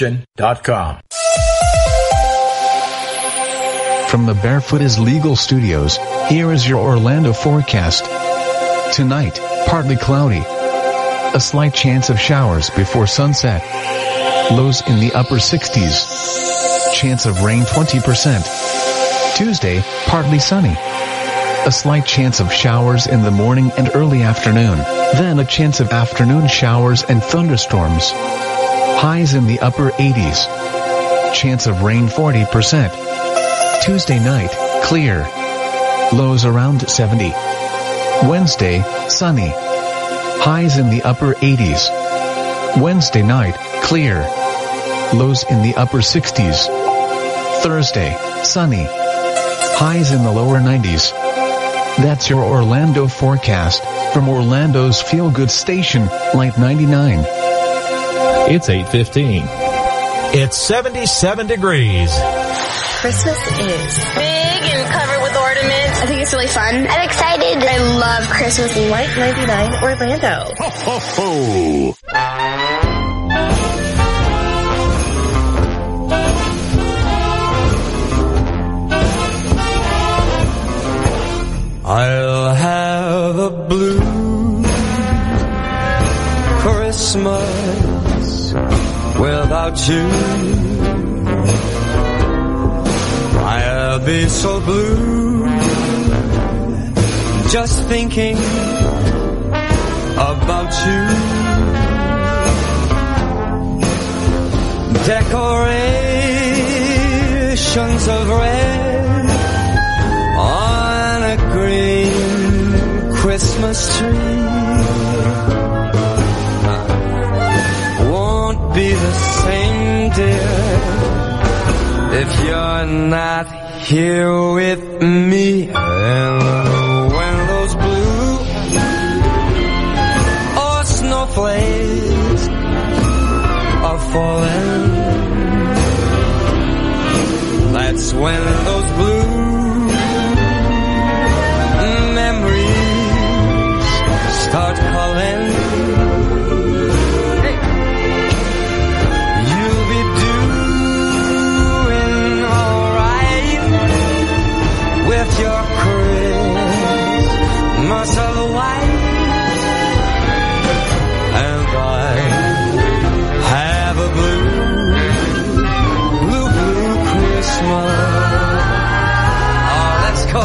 Christian.com. From the Barefoot is Legal Studios, here is your Orlando forecast. Tonight, partly cloudy. A slight chance of showers before sunset. Lows in the upper 60s. Chance of rain 20%. Tuesday, partly sunny. A slight chance of showers in the morning and early afternoon. Then a chance of afternoon showers and thunderstorms. Highs in the upper 80s. Chance of rain 40%. Tuesday night, clear. Lows around 70. Wednesday, sunny. Highs in the upper 80s. Wednesday night, clear. Lows in the upper 60s. Thursday, sunny. Highs in the lower 90s. That's your Orlando forecast from Orlando's feel-good station, Light 99. It's 8:15. It's 77 degrees. Christmas is big and covered with ornaments. I think it's really fun. I'm excited. I love Christmas. Light 99 Orlando. Ho, ho, ho. I'll have a blue Christmas without you. I'll be so blue just thinking about you. Decorations of red on a green Christmas tree won't be the same, dear, if you're not here with me. And when those blue or snowflakes are falling, that's when those blue memories start calling. You'll be doing alright with your Christmas of white, and I have a blue Christmas. Oh, let's go.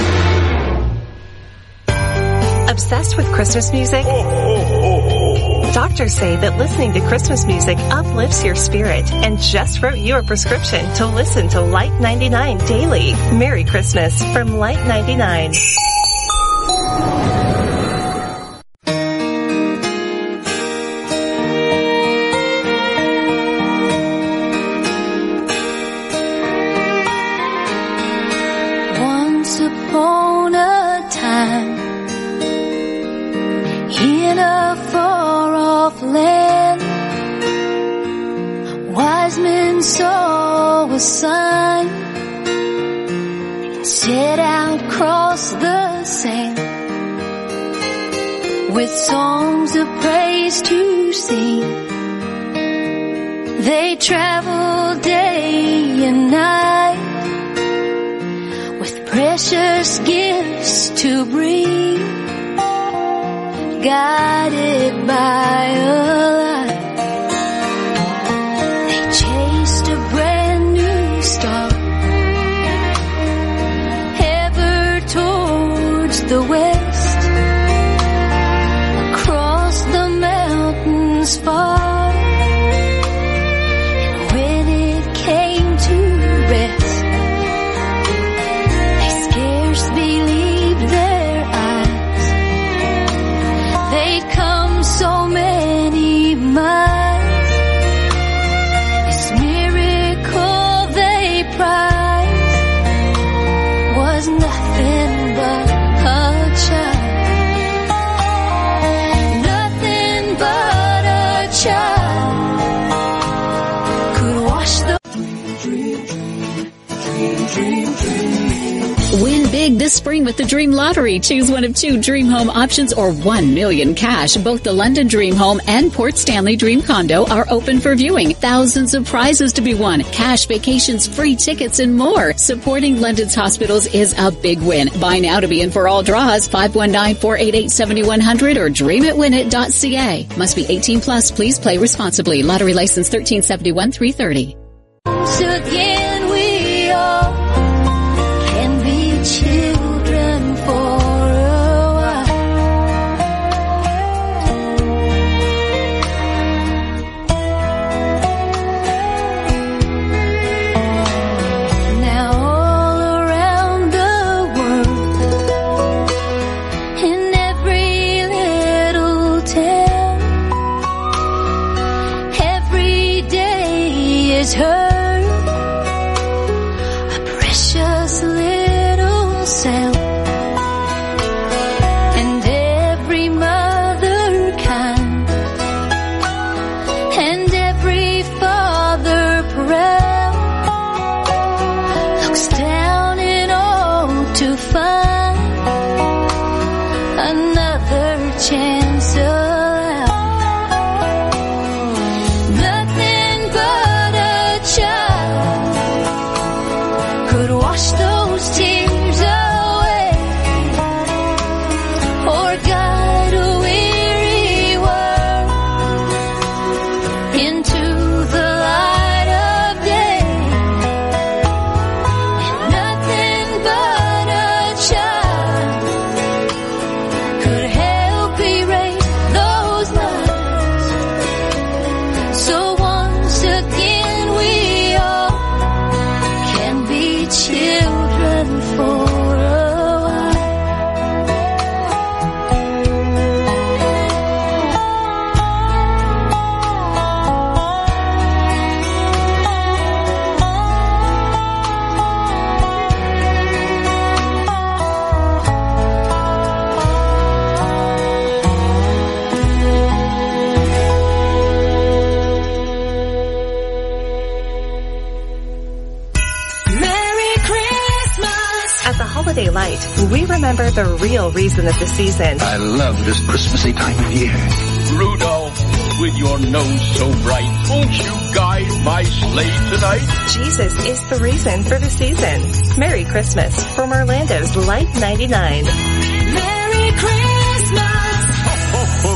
Obsessed with Christmas music? Doctors say that listening to Christmas music uplifts your spirit and just wrote you a prescription to listen to Light 99 daily. Merry Christmas from Light 99. Once upon a time, in a far-off land, wise men saw a sign and set out across the sand with songs of praise to sing. They traveled day and night with precious gifts to bring, guided by a light. They chased a brand new star ever towards the west, across the mountains far. And when it came to rest, they scarce believed their eyes. They'd come so many miles. This miracle they prized was nothing but a child. Nothing but a child could wash the Win big this spring with the Dream Lottery. Choose one of 2 Dream Home options or 1 million cash. Both the London Dream Home and Port Stanley Dream Condo are open for viewing. Thousands of prizes to be won. Cash, vacations, free tickets, and more. Supporting London's hospitals is a big win. Buy now to be in for all draws. 519-488-7100 or dreamitwinit.ca. Must be 18 plus. Please play responsibly. Lottery license 1371-330. once again we all can be children for a while. Now all around the world, in every little town, every day is heard a precious little sound, and every mother kind, and every father proud, looks down in awe to find another chance allowed. Nothing but a child could wash those tears away, or guide a weary world into the light of day. And nothing but a child could help erase those lines. So once again we all can be children for a while. Merry Christmas! At the Holiday Light, we remember the real reason of the season. I love this Christmassy time of year. Rudolph, with your nose so bright, won't you guide my sleigh tonight? Jesus is the reason for the season. Merry Christmas from Orlando's Light 99. Merry Christmas! Ho, ho, ho.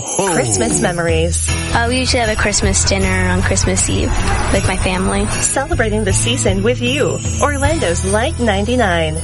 Christmas memories. We usually have a Christmas dinner on Christmas Eve with my family. Celebrating the season with you. Orlando's Light 99.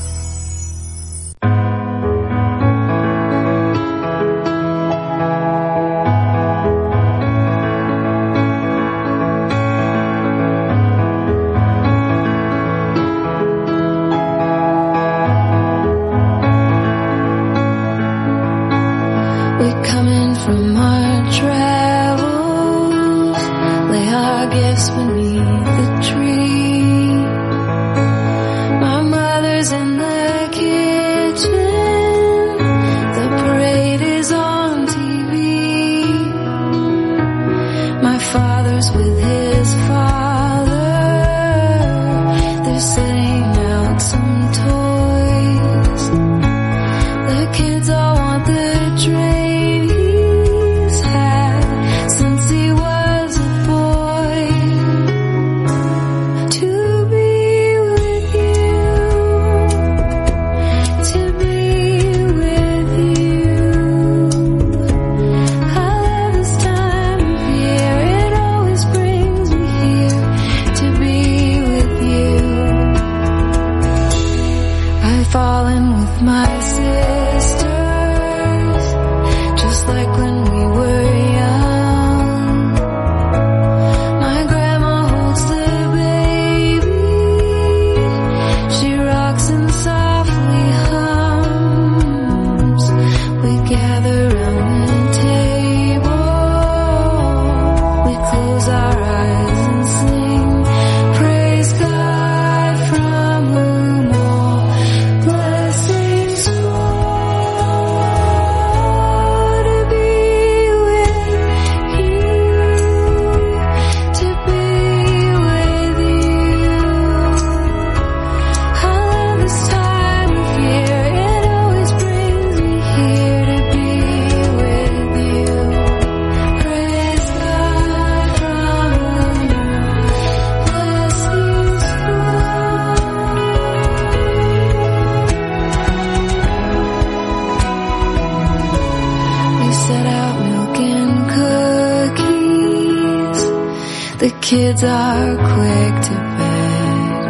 Kids are quick to bed.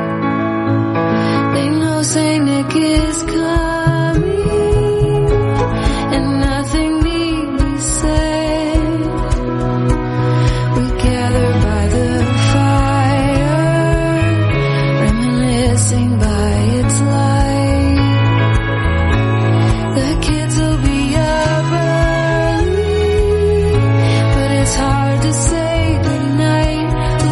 They know Saint Nick is coming, and nothing need be said. We gather by the fire, reminiscing by its light. The kids will be up early, but it's hard to say goodnight.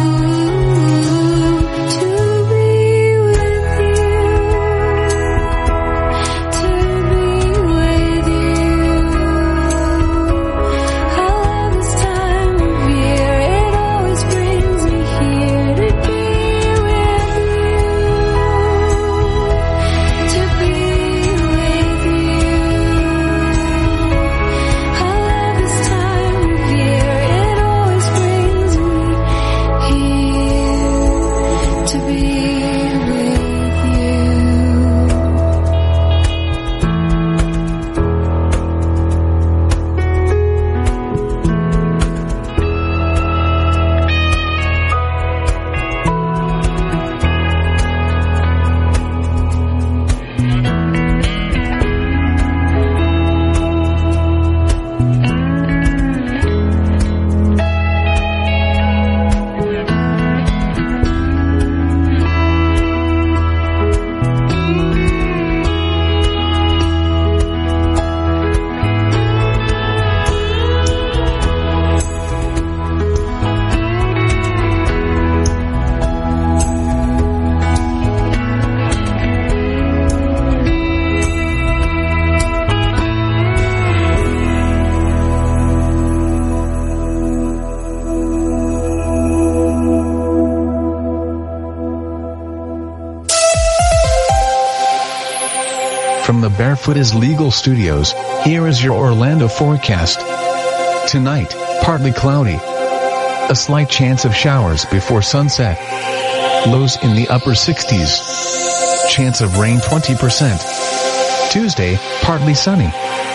From the Barefoot is Legal Studios, here is your Orlando forecast. Tonight, partly cloudy. A slight chance of showers before sunset. Lows in the upper 60s. Chance of rain 20%. Tuesday, partly sunny.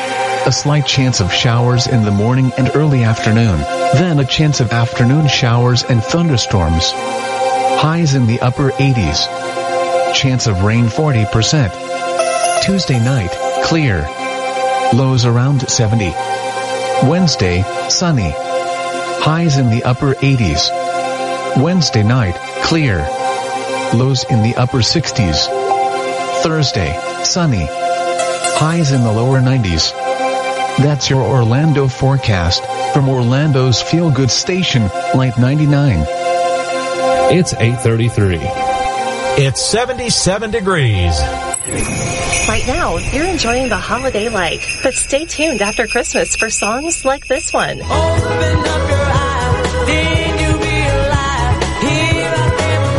A slight chance of showers in the morning and early afternoon, then a chance of afternoon showers and thunderstorms. Highs in the upper 80s. Chance of rain 40%. Tuesday night, clear. Lows around 70. Wednesday, sunny. Highs in the upper 80s. Wednesday night, clear. Lows in the upper 60s. Thursday, sunny. Highs in the lower 90s. That's your Orlando forecast from Orlando's feel-good station, Light 99. It's 8:33. It's 77 degrees. Right now, you're enjoying the holiday light, but stay tuned after Christmas for songs like this one. Open up your eyes, did you realize? Here I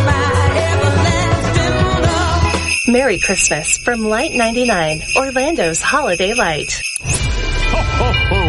am, my everlasting love. Merry Christmas from Light 99, Orlando's holiday light. Ho, ho, ho.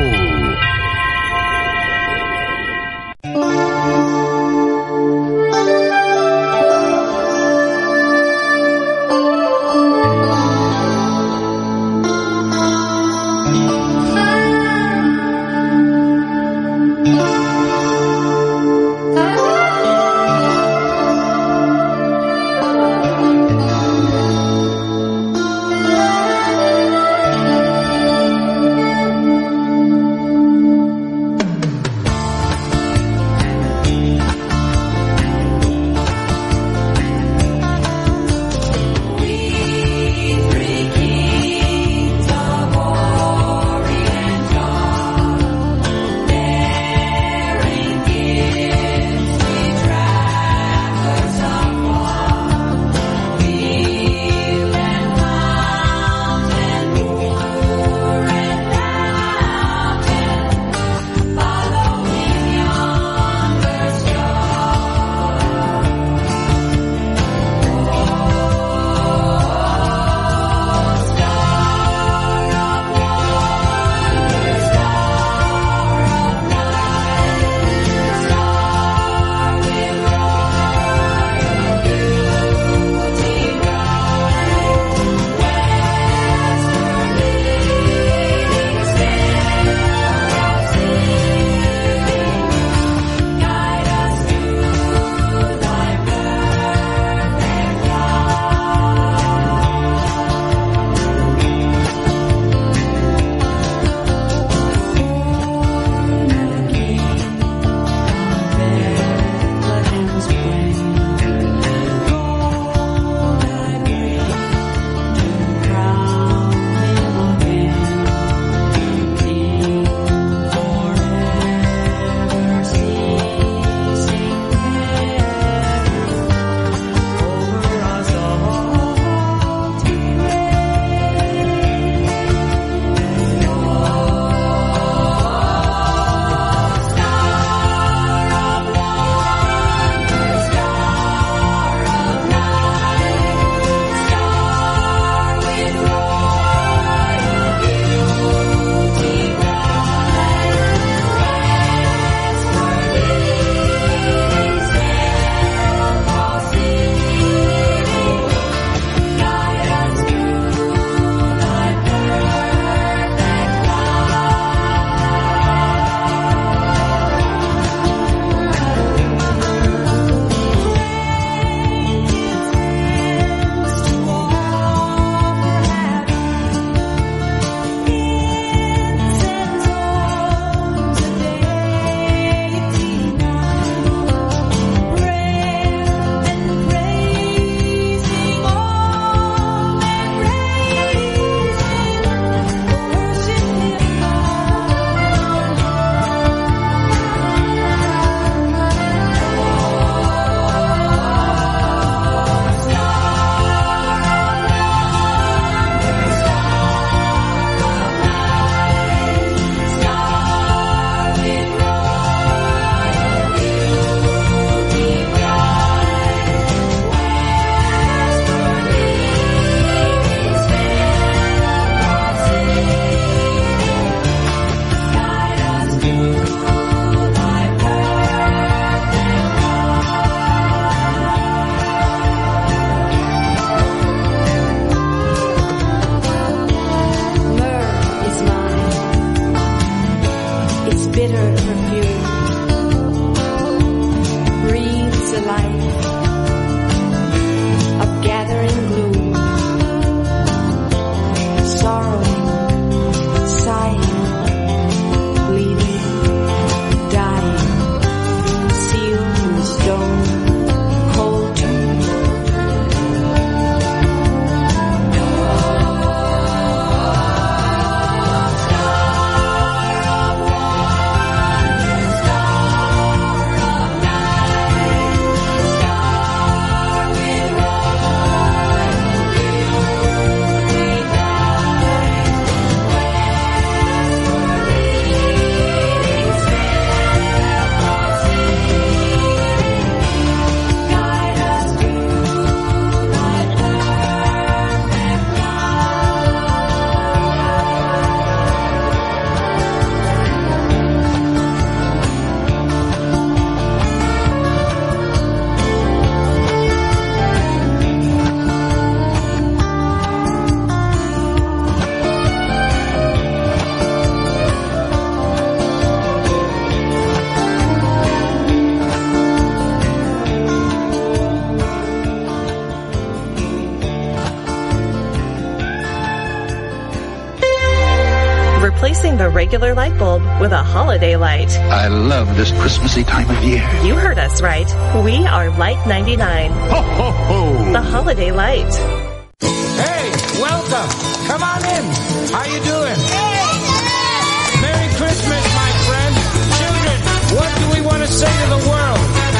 replacing the regular light bulb with a holiday light. I love this Christmassy time of year. You heard us right. We are Light 99. Ho, ho, ho. The holiday light. Hey, welcome. Come on in. How you doing? Merry Christmas, my friend. Children, what do we want to say to the world?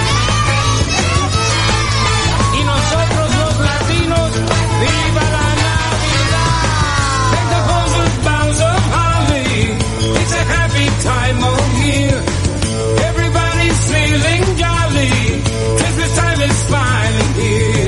Y nosotros los latinos, viva la Navidad. Take the horses, boughs of holly. It's a happy time of year. Everybody's feeling jolly. Christmas time is finally here.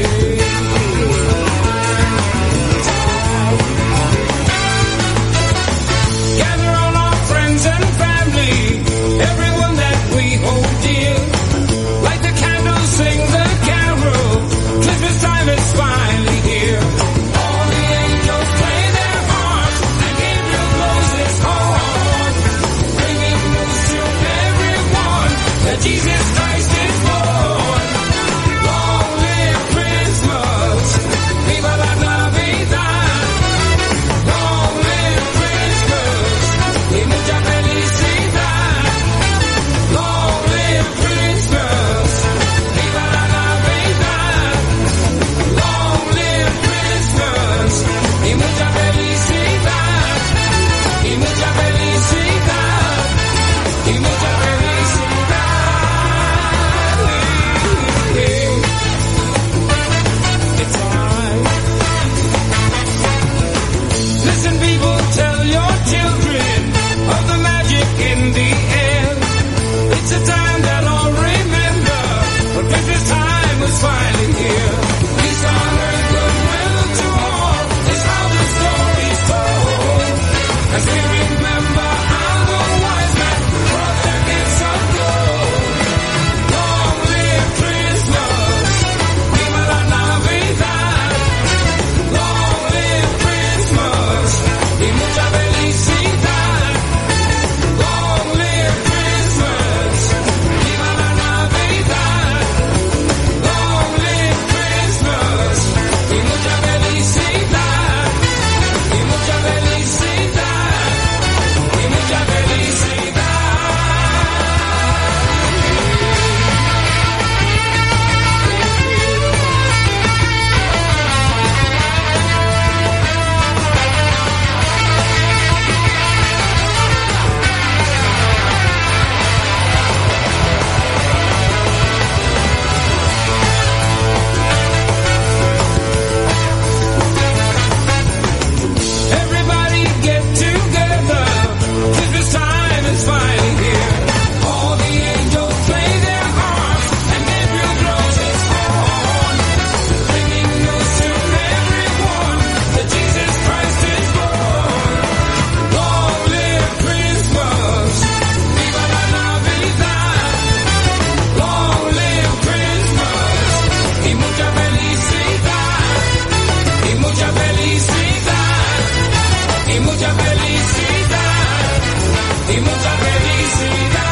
Gather all our friends and family, everyone that we hold dear. Light the candles, sing the carol. Christmas time is finally here. All the angels play their harps, and Gabriel blows his horn, bringing news to everyone that Jesus Christ is born. Long live Christmas, viva la Navidad. Long live Christmas, y mucha felicidad. Long live Christmas, viva la Navidad. Long live Christmas, y mucha felicidad. Y mucha felicidad. Y mucha felicidad. It's alright. Listen, people, tell your children of the magic in the air. It's a time that all remember, but Christmas time was finally here. Peace on earth, goodwill to all, is how the story's told. As we remember how the wise man brought their gifts of gold. Long live Christmas, viva la Navidad. Long live Christmas, y mucha felicidad. Long live Christmas, viva la Navidad. Long live Christmas, y mucha felicidad. Y mucha felicidad. Y mucha felicidad. Everybody get together. Christmas time is finally here. All the angels play their harps, and Gabriel blows his horn, bringing news to everyone that Jesus Christ is born. Long live Christmas, viva la Navidad. Long live Christmas, y mucha felicidad. Y mucha felicidad. Y mucha felicidad. Y mucha felicidad.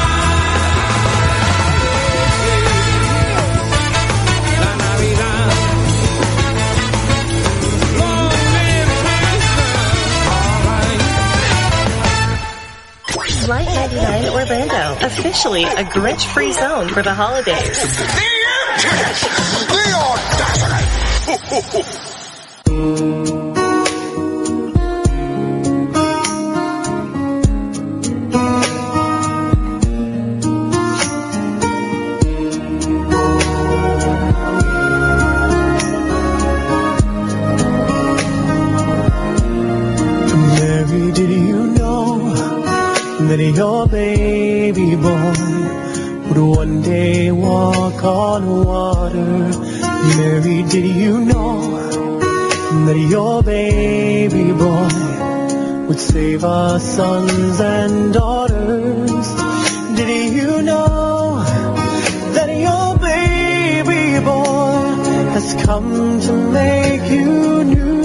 La Navidad. Long live Christmas. All right. Light 99 Orlando, officially a Grinch-free zone for the holidays. Mary, did you know that your baby boy would one day walk on water? Mary, did you know that your baby boy would save our sons and daughters? Did you know that your baby boy has come to make you new?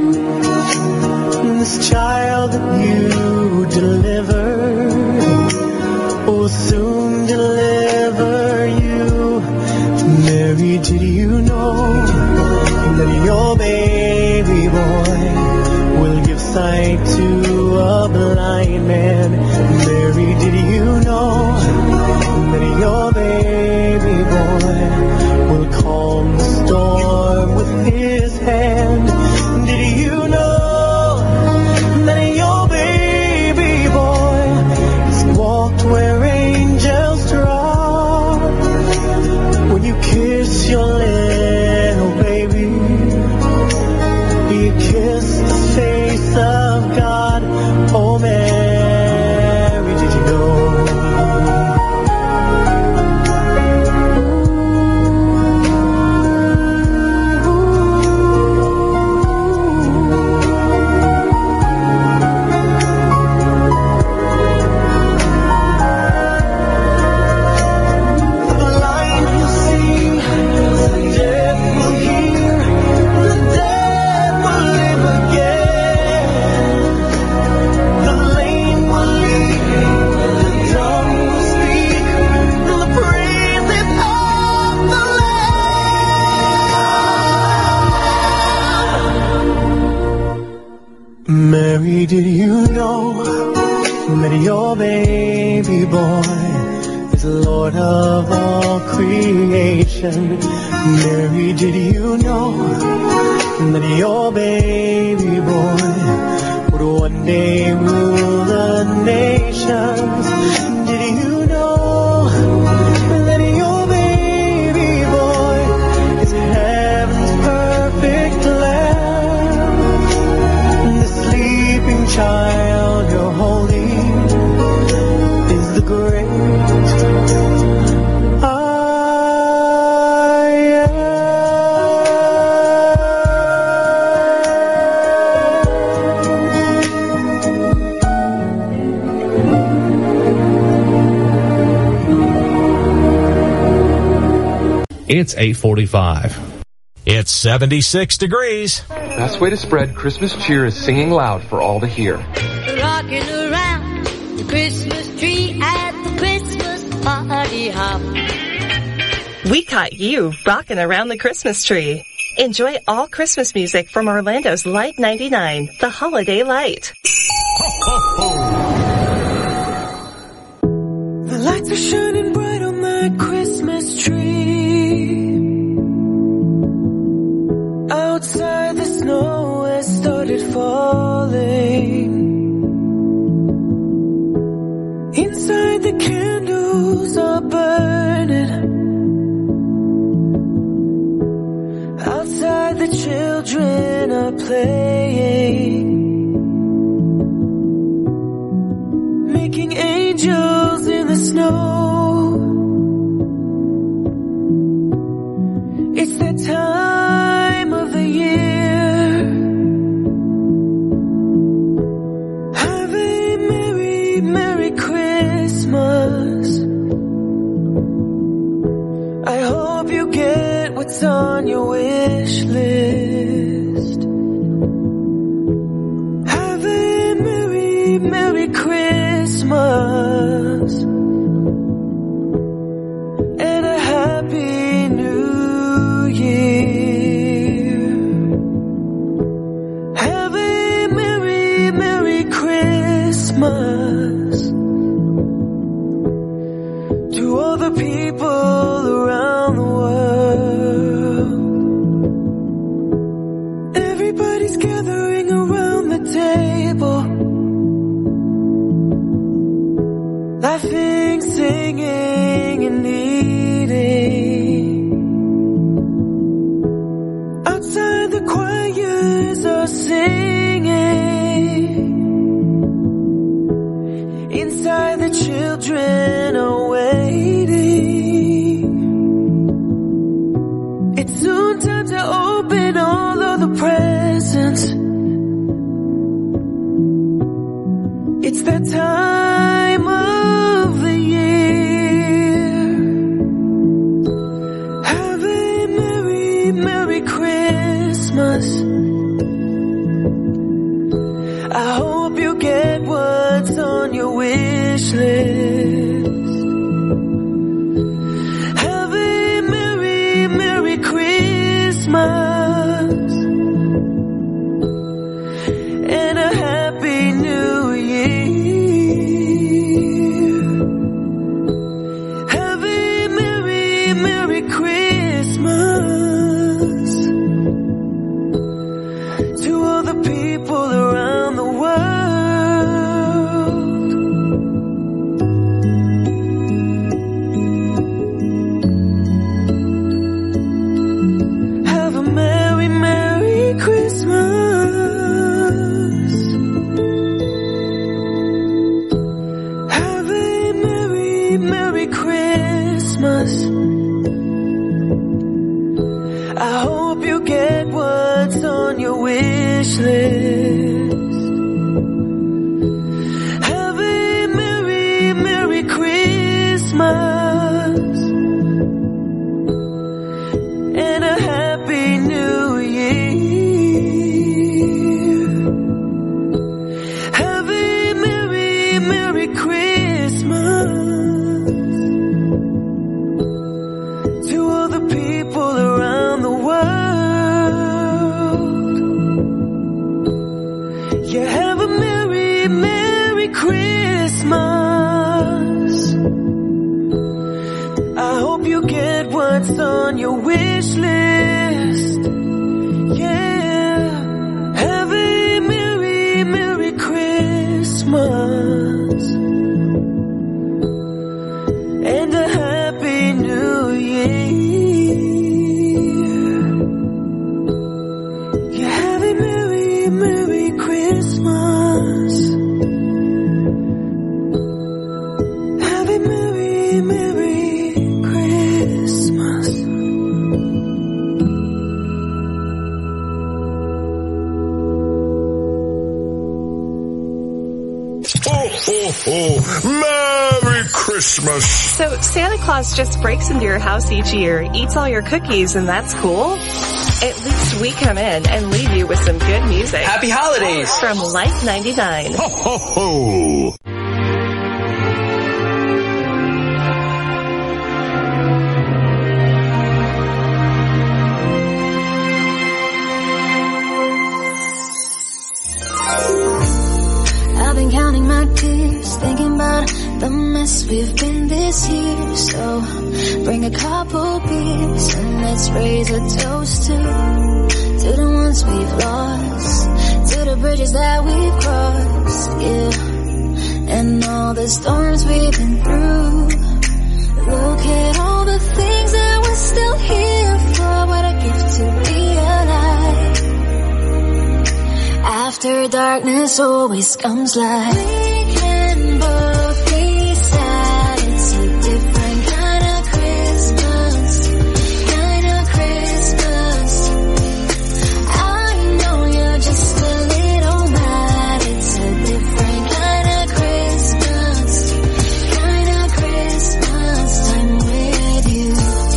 This child that you delivered will soon deliver you. Mary, did you know that your baby boy will give sight to a blind kiss the face of God. Oh, Mary, did you know? Mary, did you know that your baby boy is Lord of all creation? Mary, did you know that your baby boy would one day rule the nations? Did you know that your baby boy is heaven's perfect lamb? The sleeping child you're holding is the great I am. It's 8:45. It's 76 degrees. Best way to spread Christmas cheer is singing loud for all to hear. Rocking around the Christmas tree at the Christmas party hop. We caught you rocking around the Christmas tree. Enjoy all Christmas music from Orlando's Light 99, the holiday light. The lights are shining bright on that Christmas tree. Outside the snow has started falling. Inside the candles are burning. Outside the children are playing, making angels in the snow. It's that time of the year. Have a merry, merry Christmas. I hope you get what's on your wish list. Have a merry, merry Christmas and a happy new year. Have a merry, merry Christmas to all the people around the world. Everybody's gathering around the table, laughing, singing, and eating. Outside the choirs are singing. Inside the children are waiting. It's soon time to open all of the presents. It's that time of the year. Have a merry, merry Christmas. I hope you get what's on your wish list. Have a merry, merry Christmas and a happy new year. Have a merry, merry Christmas to all the people around the world. Have a merry, merry Christmas. You have a merry, merry Christmas. I hope you get what's on your wish list. Yeah, have a merry, merry Christmas and a happy new year. You have a merry, merry Christmas. Have a merry, merry Christmas. Merry Christmas! So Santa Claus just breaks into your house each year, eats all your cookies, and that's cool? At least we come in and leave you with some good music. Happy holidays! From Light 99. Ho, ho, ho! I've been counting my tears, thinking about the mess we've been this year. So bring a couple beers and let's raise a toast to the ones we've lost, to the bridges that we've crossed, yeah, and all the storms we've been through. Look at all the things that we're still here for. What a gift to be alive. After darkness always comes light. We can both be sad. It's a different kind of Christmas. Kind of Christmas. I know you're just a little mad. It's a different kind of Christmas. Kind of Christmas time with you.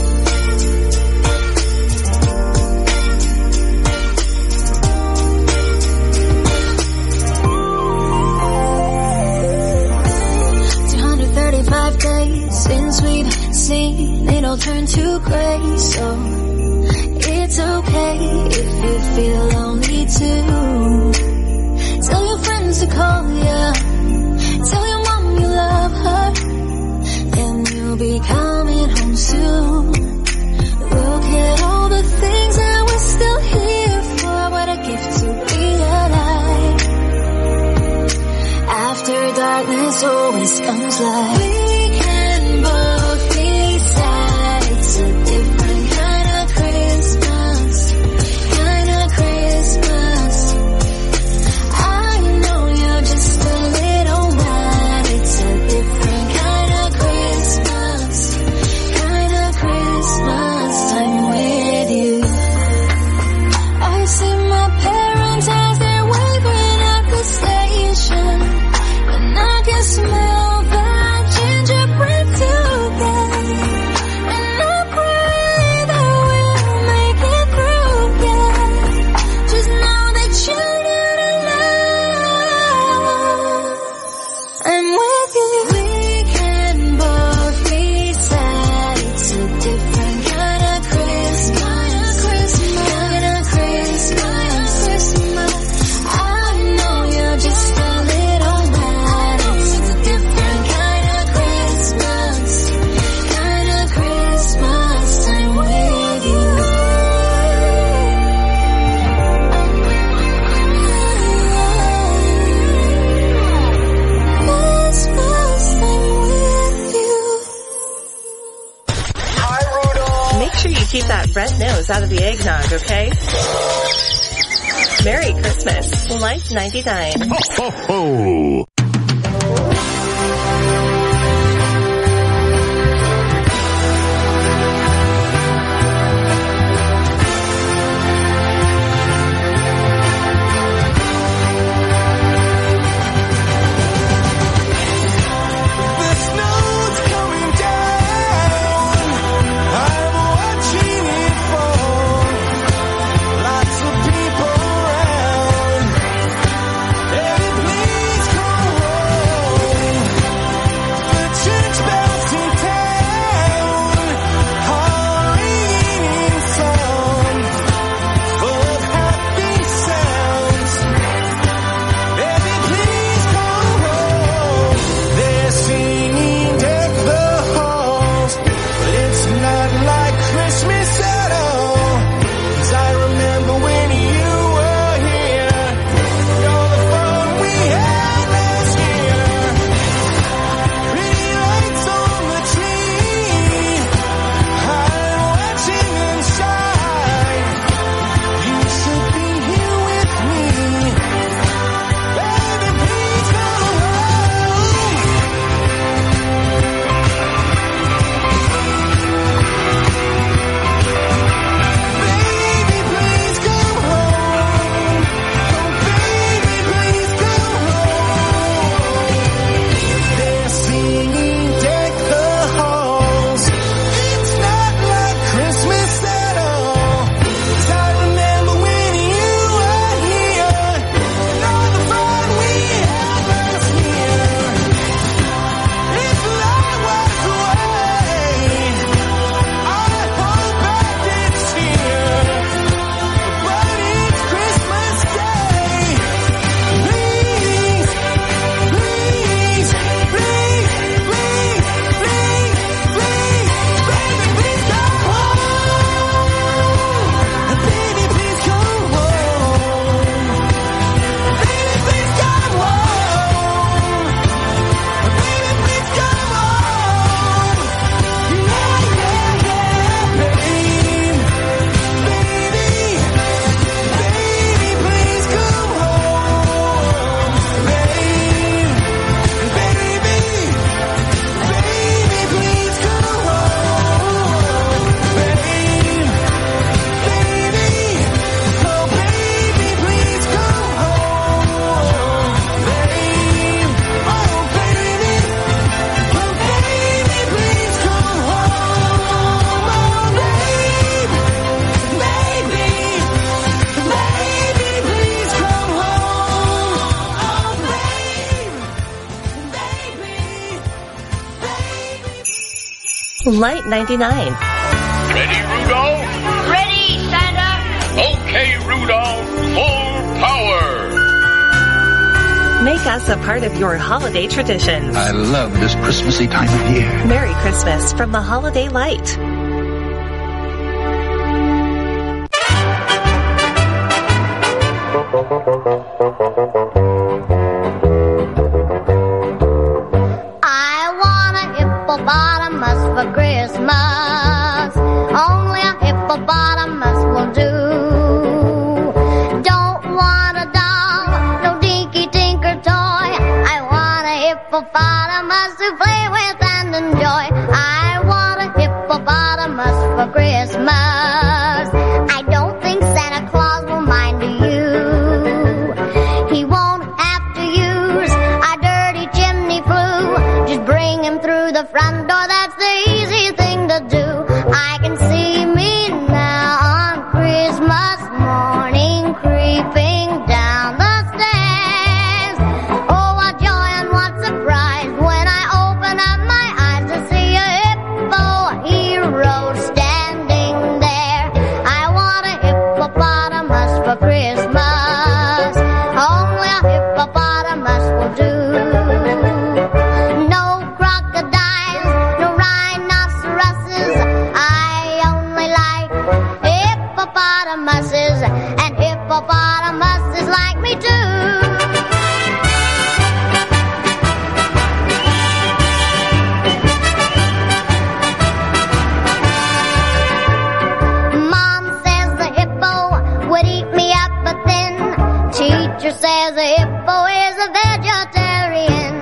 Since we've seen it all turn to gray, so it's okay if you feel lonely too. Tell your friends to call ya, tell your mom you love her, and you'll be coming home soon. Look at all the things that we're still here for. What a gift to be alive. After darkness always comes light. Both be sad. It's a different kind of Christmas. Kind of Christmas. I know you're just a little mad. It's a different kind of Christmas. Kind of Christmas time with you. I see my parents as they're waving at the station, and I can smell that gingerbread today. And I pray that we'll make it through, yeah. Just know that you're not alone. I'm with you. We can both be sad. It's a different kind of Christmas. Kind of Christmas. Kind of Christmas. Christmas. I know you're just a little mad. It's a different kind of Christmas. Kind of Christmas time with you. Christmas time with you. Make sure you keep that red nose out of the eggnog, okay? Merry Christmas. Light 99. Ho, ho, ho! The snow's coming down. I'm watching it fall. Lots of people around. Hey, please come Light 99. Ready, Rudolph? Ready, Santa. Okay, Rudolph, full power. Make us a part of your holiday traditions. I love this Christmassy time of year. Merry Christmas from the Holiday Light. I want a hippopotamus for Christmas. Only a hippopotamus will do. Don't want a doll, no dinky tinker toy. I want a hippopotamus to play with and enjoy. I want a hippopotamus for Christmas. I don't think Santa Claus will mind, do you? He won't have to use a dirty chimney flue. Just bring him through the front door, that's the easy thing to do. I can see me now on Christmas morning creeping down the stairs. Oh, what joy and what surprise when I open up my eyes to see a hippo hero standing there. I want a hippopotamus for Christmas. Only a hippopotamus will do. No crocodiles, no rhinoceroses. I only like hippopotamuses, and hippopotamuses like me too. Mom says the hippo would eat me up, but then teacher says a hippo is a vegetarian.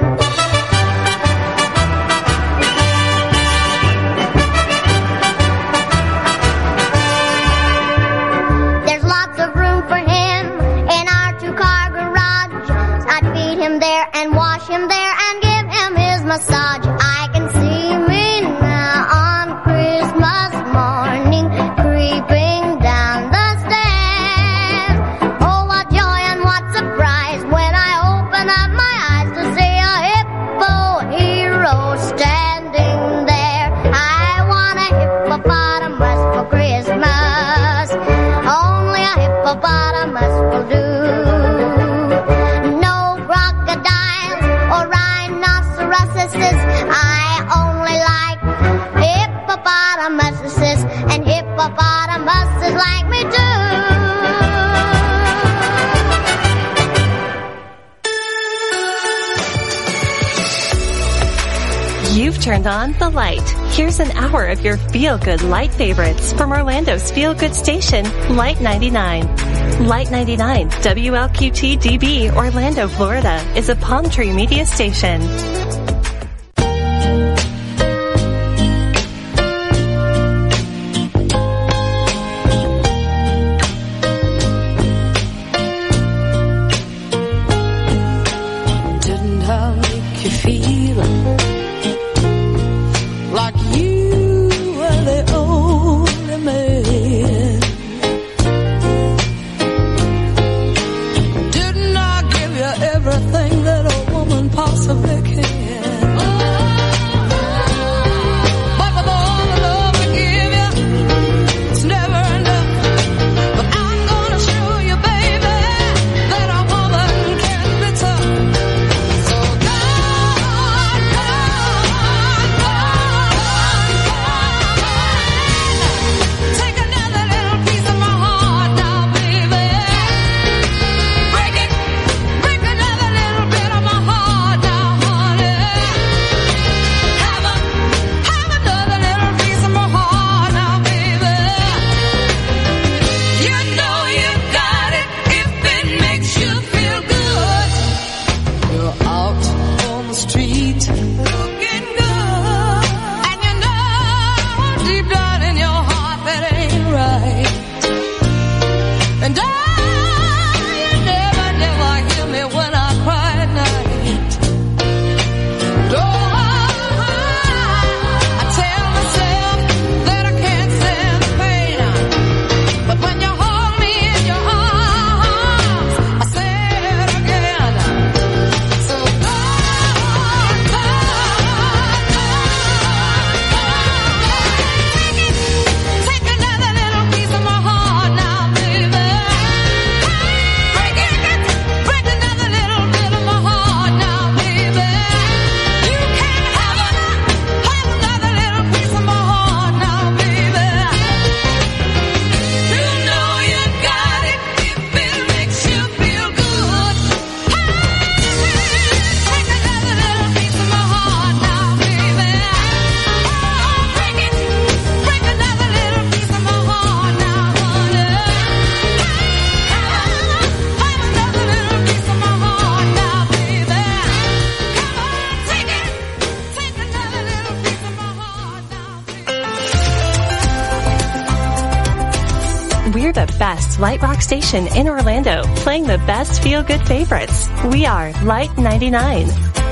There's lots of room for him in our two-car garage. I'd feed him there and wash him there and give him his massage. I can see me now on Christmas morning creeping down the stairs. Oh, what joy and what surprise when I open up my eyes to see a hippo hero standing there. I want a hippopotamus for Christmas. Only a hippopotamus will do. No crocodiles or rhinoceroses. I only like hippopotamuses, and hippopotamuses like me too. You've turned on the light. Here's an hour of your feel-good light favorites from Orlando's feel-good station, Light 99. Light 99, WLQT-DB, Orlando, Florida, is a Palm Tree Media station. Didn't I make you feel like you were the only man? Didn't I give you everything that a woman possibly can? But with all the love I give you, it's never enough. But I'm gonna show you, baby, that a woman can be tough. So God, best light rock station in Orlando, playing the best feel-good favorites. We are Light 99.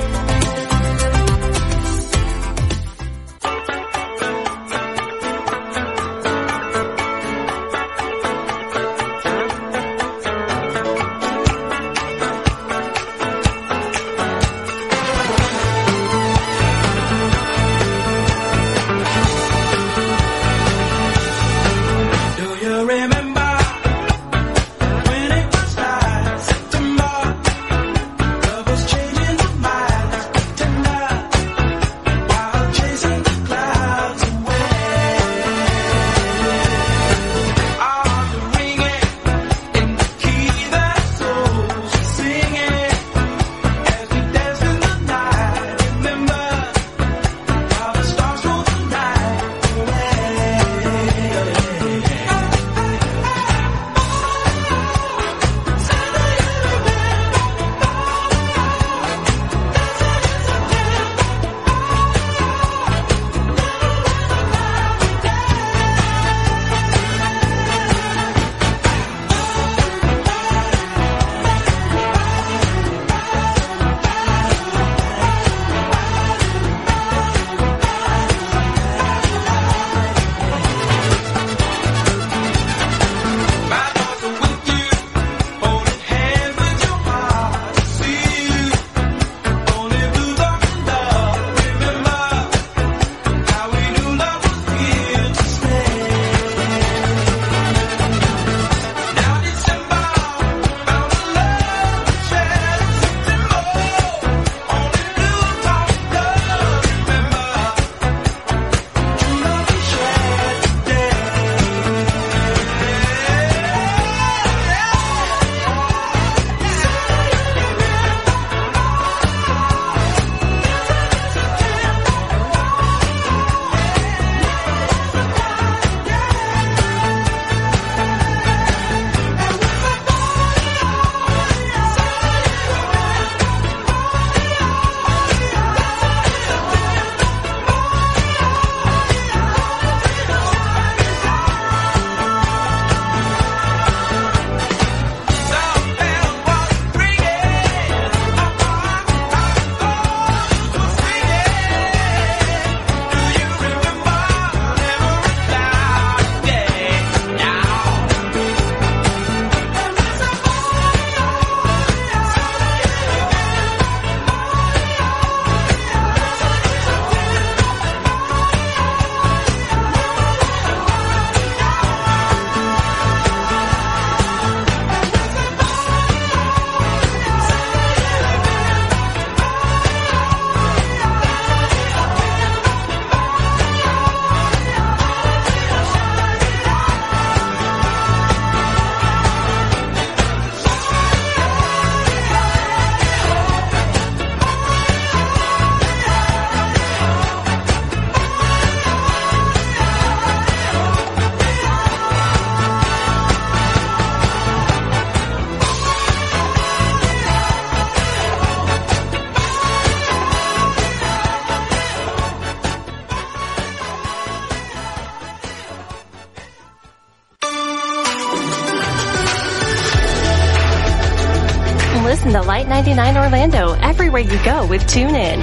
Listen to Light 99 Orlando everywhere you go with TuneIn.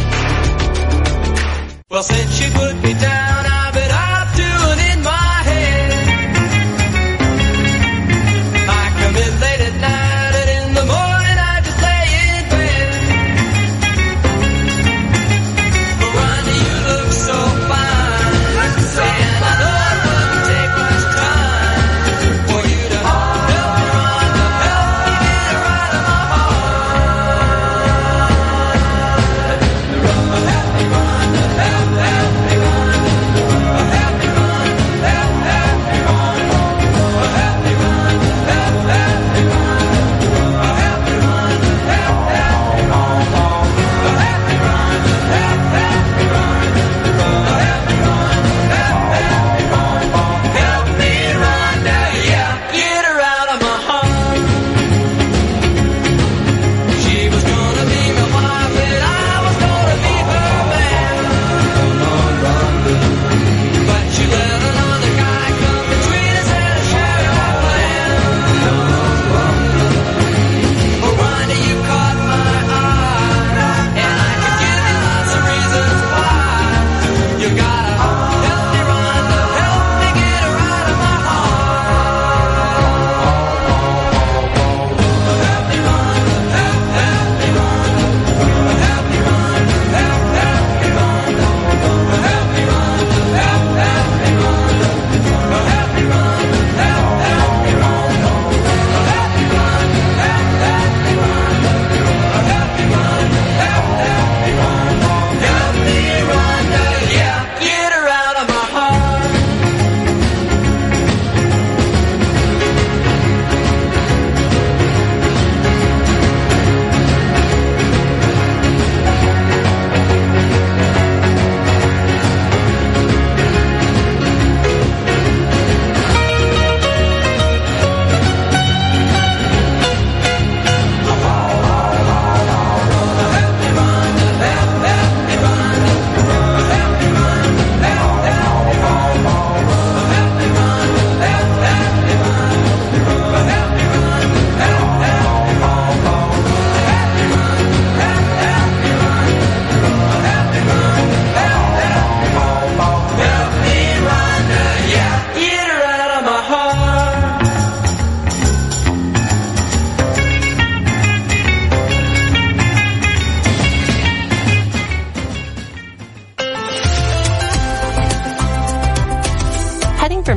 Well, since you put me down, I've been up to and in my head. I come in late at night and in the morning I just lay in bed. But Ronnie, you look so fine, and I know it wouldn't take much time for you to help me, Rhonda, help me get her out of my heart. Help me, Rhonda, help me, Rhonda, help me, Rhonda, help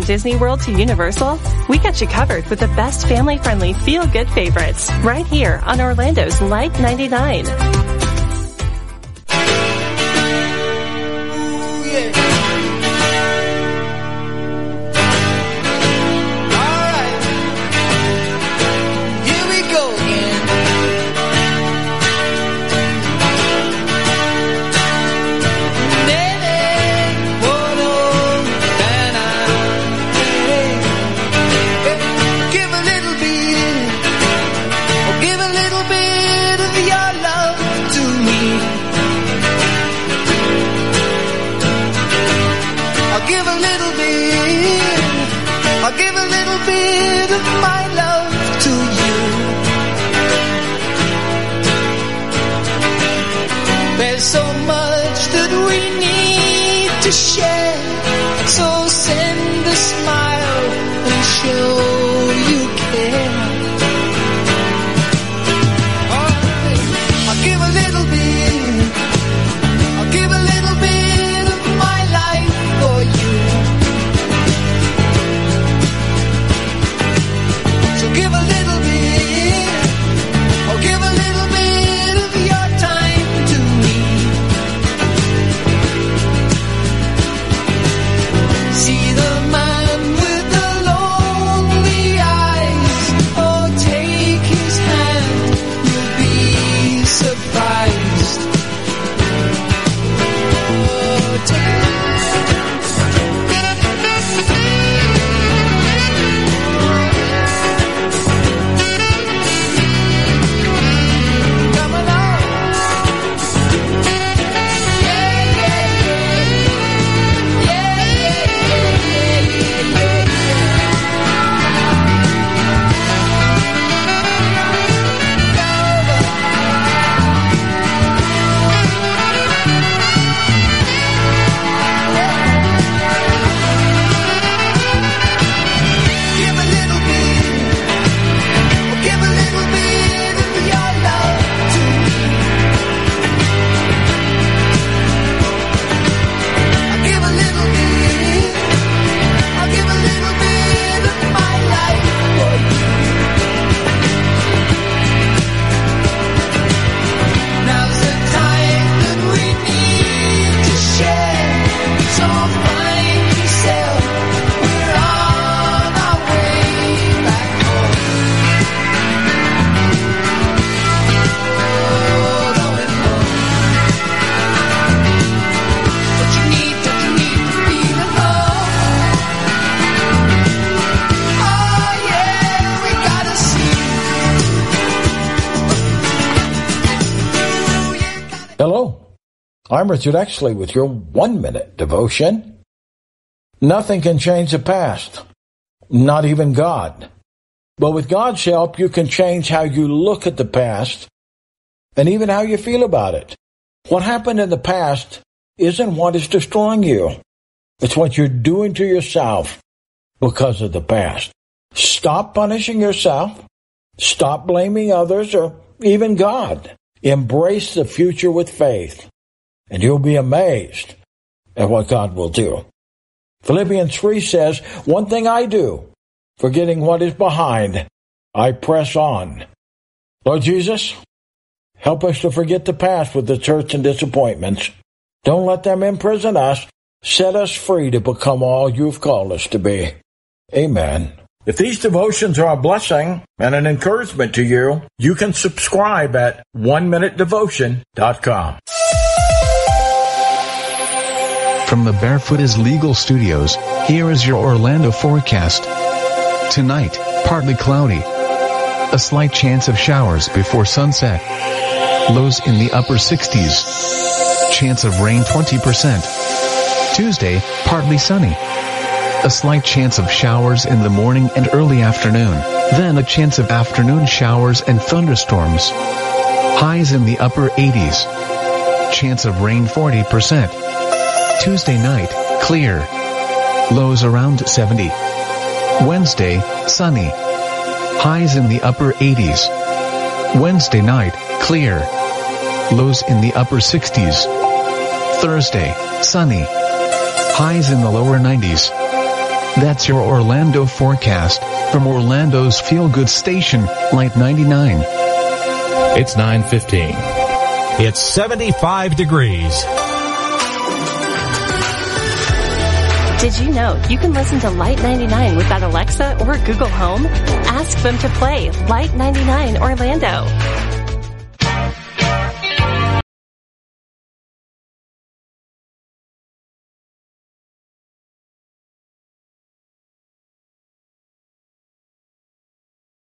Disney World to Universal? We got you covered with the best family-friendly feel-good favorites right here on Orlando's Lite 99. I'm Richard Exley with your 1-minute devotion. Nothing can change the past, not even God. But with God's help, you can change how you look at the past and even how you feel about it. What happened in the past isn't what is destroying you. It's what you're doing to yourself because of the past. Stop punishing yourself. Stop blaming others or even God. Embrace the future with faith, and you'll be amazed at what God will do. Philippians 3 says, "One thing I do, forgetting what is behind, I press on." Lord Jesus, help us to forget the past with its hurts and disappointments. Don't let them imprison us. Set us free to become all you've called us to be. Amen. If these devotions are a blessing and an encouragement to you, you can subscribe at oneminutedevotion.com. From the Barefoot is Legal Studios, here is your Orlando forecast. Tonight, partly cloudy. A slight chance of showers before sunset. Lows in the upper 60s. Chance of rain 20%. Tuesday, partly sunny. A slight chance of showers in the morning and early afternoon. Then a chance of afternoon showers and thunderstorms. Highs in the upper 80s. Chance of rain 40%. Tuesday night, clear. Lows around 70. Wednesday, sunny. Highs in the upper 80s. Wednesday night, clear. Lows in the upper 60s. Thursday, sunny. Highs in the lower 90s. That's your Orlando forecast from Orlando's feel-good station, Light 99. It's 9:15. It's 75 degrees. Did you know you can listen to Light 99 without Alexa or Google Home? Ask them to play Light 99 Orlando.